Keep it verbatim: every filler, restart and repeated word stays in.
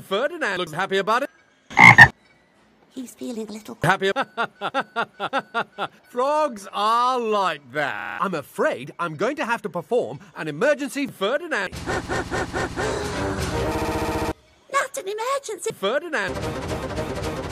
Ferdinand looks happy about it. He's feeling a little Happy. Frogs are like that. I'm afraid I'm going to have to perform an emergency Ferdinand. Not an emergency. Ferdinand.